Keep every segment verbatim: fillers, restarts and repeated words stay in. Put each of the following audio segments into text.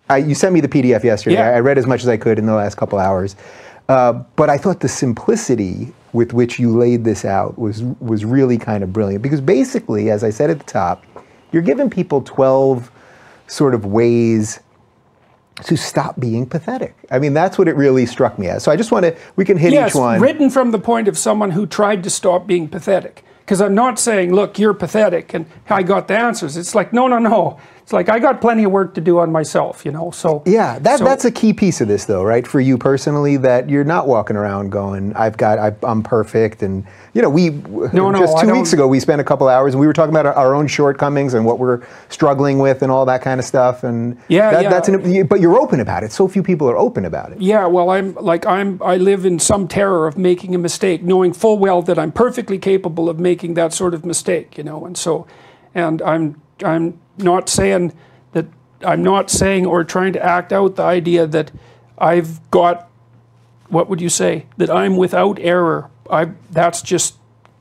I, you sent me the P D F yesterday. Yeah. I, I read as much as I could in the last couple hours. Uh, but I thought the simplicity with which you laid this out was was really kind of brilliant. Because basically, as I said at the top, you're giving people twelve sort of ways to stop being pathetic. I mean, that's what it really struck me as. So I just want to, we can hit yes, each one. Written from the point of someone who tried to stop being pathetic. Because I'm not saying, look, you're pathetic and I got the answers. It's like, no, no, no. It's like, I got plenty of work to do on myself, you know, so. Yeah, that, so, that's a key piece of this though, right? For you personally, that you're not walking around going, I've got, I, I'm perfect. And, you know, we, no, no, just two I weeks ago, we spent a couple hours and we were talking about our, our own shortcomings and what we're struggling with and all that kind of stuff. And yeah, that, yeah. that's an, but you're open about it. So few people are open about it. Yeah, well, I'm like, I'm, I live in some terror of making a mistake, knowing full well that I'm perfectly capable of making that sort of mistake, you know, and so, and I'm, I'm not saying that, I'm not saying or trying to act out the idea that I've got, what would you say, that I'm without error. I, that's just,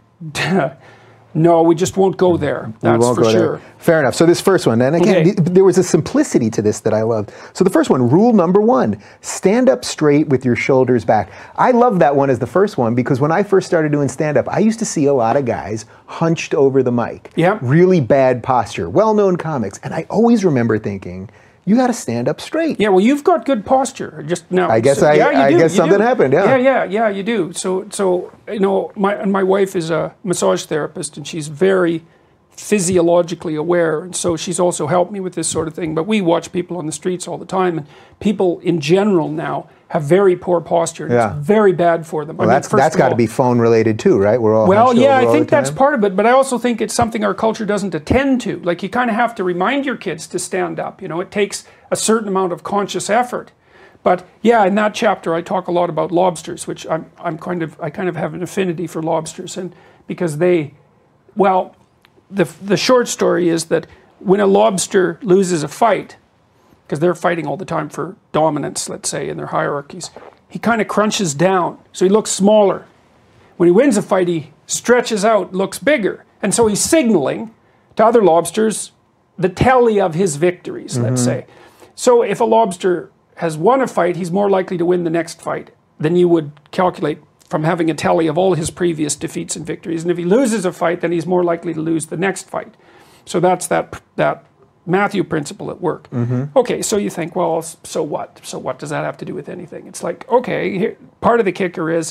no, we just won't go there. That's we won't for go sure. There. Fair enough. So this first one, and again, Okay. th there was a simplicity to this that I loved. So the first one, rule number one, stand up straight with your shoulders back. I love that one as the first one because when I first started doing stand-up, I used to see a lot of guys hunched over the mic. Yeah. Really bad posture, well-known comics. And I always remember thinking, you got to stand up straight. Yeah, well, you've got good posture. Just now, I guess so, I, yeah, you I do, guess you something do. happened. Yeah. yeah, yeah, yeah, you do. So, so you know, my and my wife is a massage therapist, and she's very physiologically aware, and so she's also helped me with this sort of thing. But we watch people on the streets all the time, and people in general now have very poor posture, and Yeah. it's very bad for them. Well, I mean, that's first that's of got to all- be phone related too, right? We're all well, hunched yeah, over I all think the that's time. part of it, but I also think it's something our culture doesn't attend to. Like, you kind of have to remind your kids to stand up. You know, it takes a certain amount of conscious effort. But yeah, in that chapter, I talk a lot about lobsters, which I'm I'm kind of I kind of have an affinity for lobsters, and because they, well, the the short story is that when a lobster loses a fight, because they're fighting all the time for dominance, let's say, in their hierarchies, he kind of crunches down, so he looks smaller. When he wins a fight, he stretches out, looks bigger. And so he's signaling to other lobsters the tally of his victories, mm-hmm. let's say. So if a lobster has won a fight, he's more likely to win the next fight than you would calculate from having a tally of all his previous defeats and victories. And if he loses a fight, then he's more likely to lose the next fight. So that's that, that Matthew principle at work. Mm-hmm. Okay, so you think, well, so what? So what does that have to do with anything? It's like, okay, here, part of the kicker is,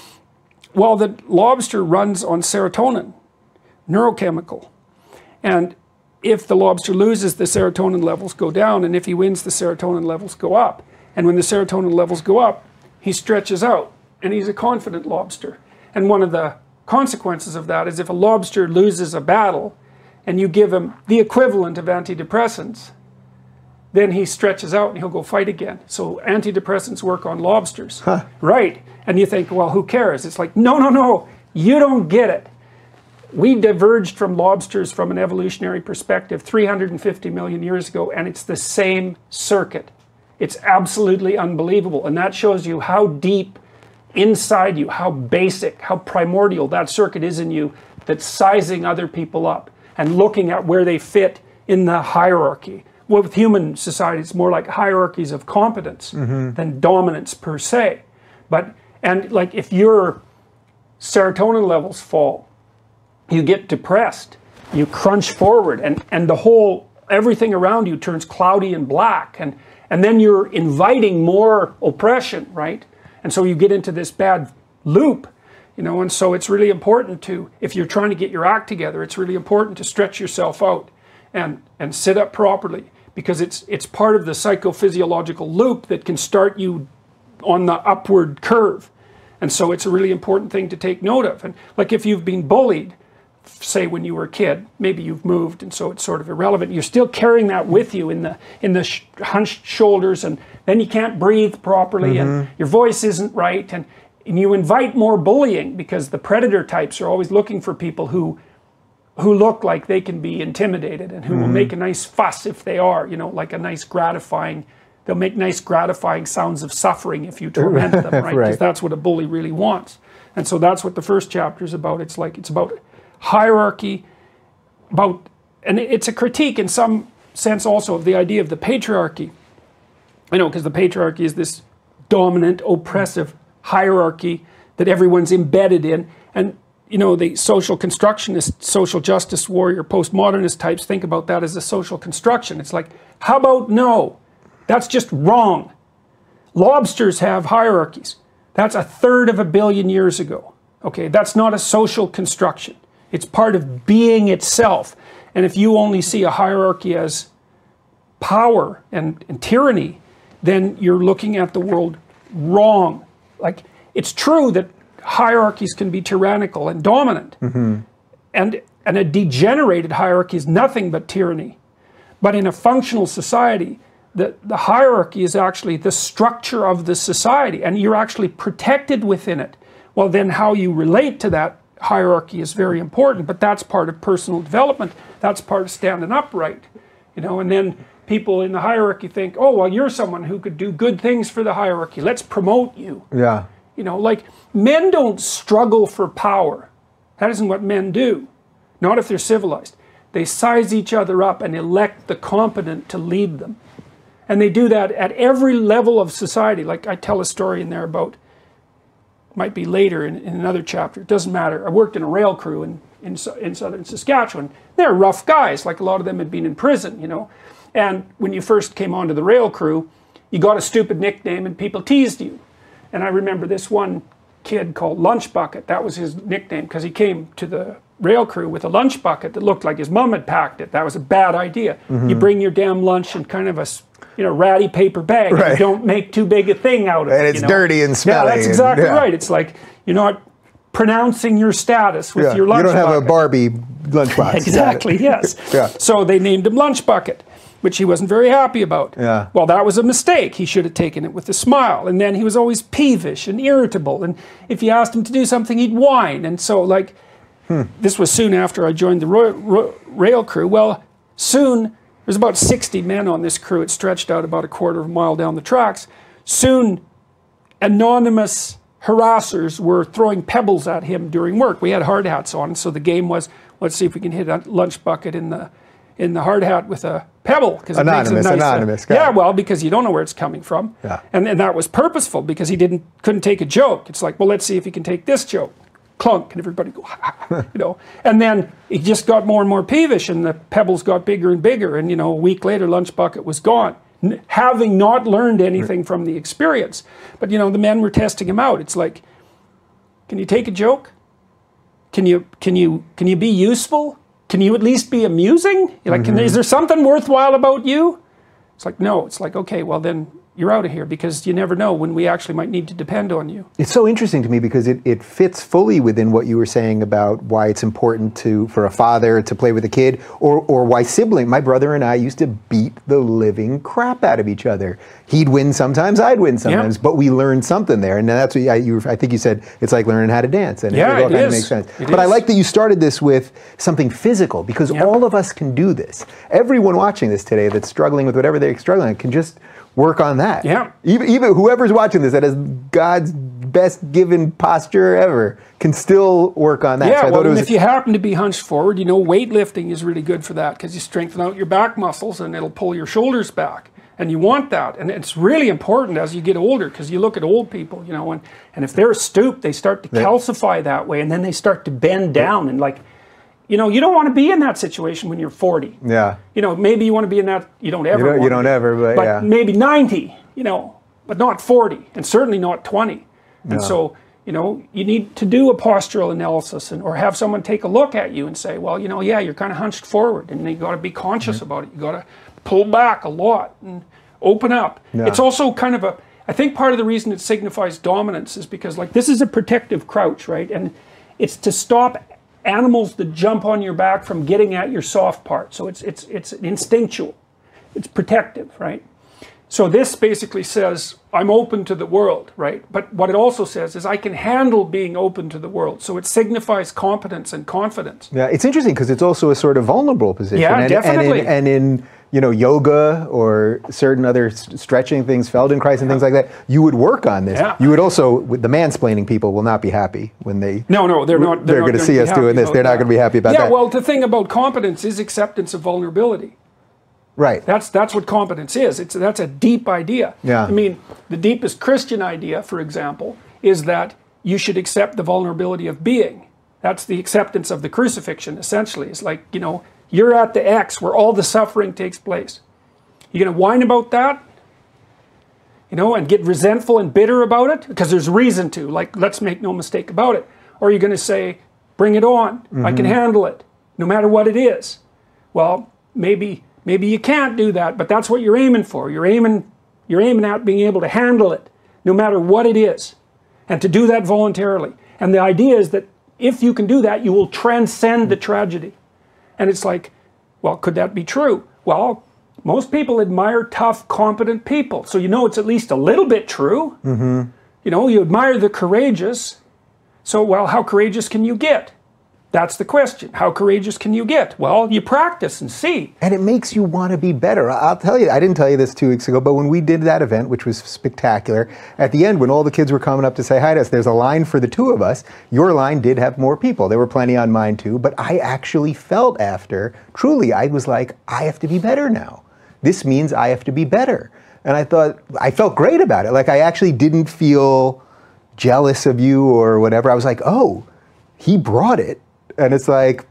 well, the lobster runs on serotonin, neurochemical. And if the lobster loses, the serotonin levels go down, and if he wins, the serotonin levels go up. And when the serotonin levels go up, he stretches out, and he's a confident lobster. And one of the consequences of that is if a lobster loses a battle, and you give him the equivalent of antidepressants, then he stretches out and he'll go fight again. So antidepressants work on lobsters. Huh. Right. And you think, well, who cares? It's like, no, no, no, you don't get it. We diverged from lobsters from an evolutionary perspective three hundred fifty million years ago, and it's the same circuit. It's absolutely unbelievable. And that shows you how deep inside you, how basic, how primordial that circuit is in you that's sizing other people up and looking at where they fit in the hierarchy. Well, with human society, it's more like hierarchies of competence mm-hmm. than dominance per se. But, and like if your serotonin levels fall, you get depressed, you crunch forward, and, and the whole, everything around you turns cloudy and black, and, and then you're inviting more oppression, right? And so you get into this bad loop. You know, and so it's really important to, if you're trying to get your act together, it's really important to stretch yourself out and, and sit up properly, because it's, it's part of the psychophysiological loop that can start you on the upward curve. And so it's a really important thing to take note of. And like if you've been bullied, say when you were a kid, maybe you've moved and so it's sort of irrelevant, you're still carrying that with you in the, in the sh hunched shoulders, and then you can't breathe properly mm-hmm. and your voice isn't right. And, And you invite more bullying because the predator types are always looking for people who who look like they can be intimidated and who mm-hmm. will make a nice fuss if they are, you know, like a nice gratifying, they'll make nice gratifying sounds of suffering if you torment them, right? Because right. that's what a bully really wants. And so that's what the first chapter is about. It's like, it's about hierarchy, about, and it's a critique in some sense also of the idea of the patriarchy. I know, because the patriarchy is this dominant, oppressive hierarchy that everyone's embedded in. And, you know, the social constructionist, social justice warrior, postmodernist types think about that as a social construction. It's like, how about no? That's just wrong. Lobsters have hierarchies. That's a third of a billion years ago. Okay, that's not a social construction. It's part of being itself. And if you only see a hierarchy as power and, and tyranny, then you're looking at the world wrong. Like, it's true that hierarchies can be tyrannical and dominant. Mm-hmm. And, and a degenerated hierarchy is nothing but tyranny. But in a functional society, the, the hierarchy is actually the structure of the society, and you're actually protected within it. Well, then how you relate to that hierarchy is very important, but that's part of personal development. That's part of standing upright, you know. And then people in the hierarchy think, oh, well, you're someone who could do good things for the hierarchy. Let's promote you. Yeah. You know, like, men don't struggle for power. That isn't what men do. Not if they're civilized. They size each other up and elect the competent to lead them. And they do that at every level of society. Like, I tell a story in there about, might be later in, in another chapter, it doesn't matter. I worked in a rail crew in, in, in southern Saskatchewan. They're rough guys, like a lot of them had been in prison, you know. And when you first came onto the rail crew, you got a stupid nickname and people teased you. And I remember this one kid called Lunch Bucket. That was his nickname because he came to the rail crew with a lunch bucket that looked like his mom had packed it. That was a bad idea. Mm-hmm. You bring your damn lunch in kind of a, you know, ratty paper bag. Right. And you don't make too big a thing out of and it. And it's you know? dirty and smelly. Yeah, that's exactly and, yeah. right. It's like you're not pronouncing your status with yeah. your lunch bucket. You don't have bucket. a Barbie lunchbox. Exactly, yes. Yeah. So they named him Lunch Bucket, which he wasn't very happy about. Yeah. Well, that was a mistake. He should have taken it with a smile. And then he was always peevish and irritable. And if you asked him to do something, he'd whine. And so, like, hmm. this was soon after I joined the ro ro rail crew. Well, soon, there's about sixty men on this crew. It stretched out about a quarter of a mile down the tracks. Soon, anonymous harassers were throwing pebbles at him during work. We had hard hats on, so the game was, let's see if we can hit a lunch bucket in the in the hard hat with a pebble. Because anonymous, it makes a nice, anonymous. Uh, yeah, well, because you don't know where it's coming from. Yeah. And, and that was purposeful because he didn't couldn't take a joke. It's like, well, let's see if he can take this joke. Clunk, and everybody go, you know. And then he just got more and more peevish, and the pebbles got bigger and bigger. And, you know, a week later, Lunch Bucket was gone, N having not learned anything from the experience. But, you know, the men were testing him out. It's like, can you take a joke? Can you, can you, can you be useful? Can you at least be amusing? You're like, mm-hmm. can, is there something worthwhile about you? It's like, no. It's like, okay, well then you're out of here, because you never know when we actually might need to depend on you. It's so interesting to me because it, it fits fully within what you were saying about why it's important to for a father to play with a kid, or, or why sibling. My brother and I used to beat the living crap out of each other. He'd win sometimes, I'd win sometimes, yeah. but we learned something there. And that's what I, you, I think you said it's like learning how to dance. And yeah, it, it all it kind is. of makes sense. It but is. I like that you started this with something physical, because yeah. all of us can do this. Everyone watching this today that's struggling with whatever they're struggling with can just work on that. Yeah. Even, even whoever's watching this that has God's best given posture ever can still work on that. Yeah, so I well, thought it was and if you happen to be hunched forward, you know, weightlifting is really good for that, because you strengthen out your back muscles and it'll pull your shoulders back. And you want that. And it's really important as you get older, because you look at old people, you know, and, and if they're stooped, they start to yeah. calcify that way, and then they start to bend down. And like, you know, you don't want to be in that situation when you're forty. Yeah. You know, maybe you want to be in that, you don't ever You don't, want you don't to be, ever, but, but yeah. maybe ninety, you know, but not forty, and certainly not twenty. And No. so, you know, you need to do a postural analysis, and or have someone take a look at you and say, well, you know, yeah, you're kind of hunched forward, and you got to be conscious mm-hmm. about it. You got to pull back a lot and open up. Yeah. It's also kind of a, I think part of the reason it signifies dominance is because, like, this is a protective crouch, right? And it's to stop animals that jump on your back from getting at your soft part. So it's it's it's instinctual. It's protective, right? So this basically says, I'm open to the world, right? But what it also says is I can handle being open to the world. So it signifies competence and confidence. Yeah, it's interesting because it's also a sort of vulnerable position. Yeah, and, definitely. And in, and in you know, yoga or certain other stretching things, Feldenkrais and things like that, you would work on this. Yeah. You would also, with the mansplaining people will not be happy when they... No, no, they're not. They're, They're, going to see us doing this. They're not going to be happy about yeah, that. Yeah, well, the thing about competence is acceptance of vulnerability. Right. That's that's what competence is. It's that's a deep idea. Yeah. I mean, the deepest Christian idea, for example, is that you should accept the vulnerability of being. That's the acceptance of the crucifixion, essentially. It's like, you know, you're at the X where all the suffering takes place. You're going to whine about that, you know, and get resentful and bitter about it because there's reason to. Like, let's make no mistake about it. Or you're going to say, bring it on. Mm-hmm. I can handle it, no matter what it is. Well, maybe maybe you can't do that, but that's what you're aiming for. You're aiming you're aiming at being able to handle it, no matter what it is, and to do that voluntarily. And the idea is that if you can do that, you will transcend the tragedy. And it's like, well, could that be true? Well, most people admire tough, competent people. So you know it's at least a little bit true. Mm-hmm. You know, you admire the courageous. So, well, how courageous can you get? That's the question. How courageous can you get? Well, you practice and see. And it makes you want to be better. I'll tell you, I didn't tell you this two weeks ago, but when we did that event, which was spectacular, at the end, when all the kids were coming up to say hi to us, there's a line for the two of us. Your line did have more people. There were plenty on mine too, but I actually felt after, truly, I was like, I have to be better now. This means I have to be better. And I thought, I felt great about it. Like, I actually didn't feel jealous of you or whatever. I was like, oh, he brought it. And it's like,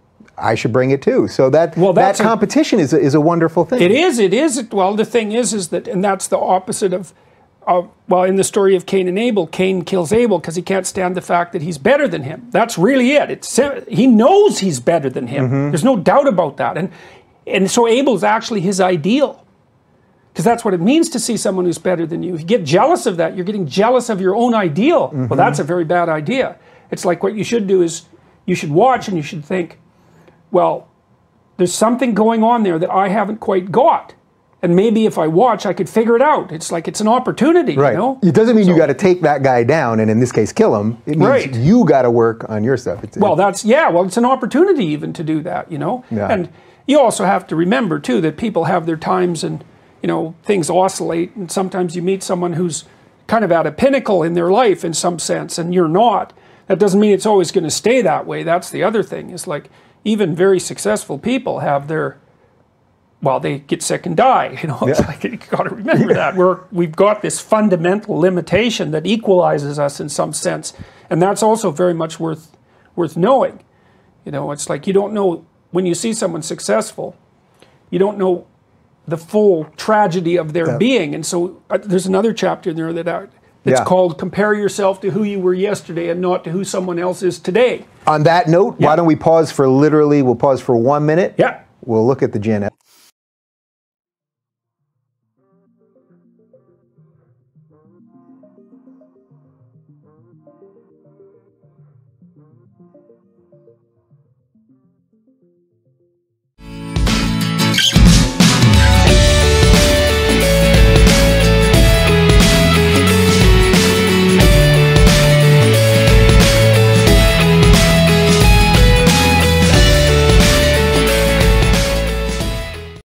I should bring it too. So that well, that competition a, is, a, is a wonderful thing. It is, it is. Well, the thing is, is that, and that's the opposite of, of well, in the story of Cain and Abel, Cain kills Abel because he can't stand the fact that he's better than him. That's really it. It's, he knows he's better than him. Mm-hmm. There's no doubt about that. And, and so Abel's actually his ideal. Because that's what it means to see someone who's better than you. If you get jealous of that, you're getting jealous of your own ideal. Mm-hmm. Well, that's a very bad idea. It's like what you should do is, you should watch and you should think, well, there's something going on there that I haven't quite got. And maybe if I watch, I could figure it out. It's like it's an opportunity, right. you know? It doesn't mean so, you got to take that guy down and in this case kill him. It means right. you got to work on your stuff. It's, well, that's, yeah, well, it's an opportunity even to do that, you know? Yeah. And you also have to remember, too, that people have their times and, you know, things oscillate. And sometimes you meet someone who's kind of at a pinnacle in their life in some sense, and you're not. That doesn't mean it's always going to stay that way. That's the other thing. Is like even very successful people have their, well, they get sick and die. You know, it's yeah. like you got to remember that. We're we've got this fundamental limitation that equalizes us in some sense, and that's also very much worth worth knowing. You know, it's like you don't know when you see someone successful, you don't know the full tragedy of their yeah. being, and so uh, there's another chapter in there that. I, It's yeah. called Compare Yourself to Who You Were Yesterday and Not to Who Someone Else Is Today. On that note, yeah. why don't we pause for literally, we'll pause for one minute. Yeah. We'll look at the Gen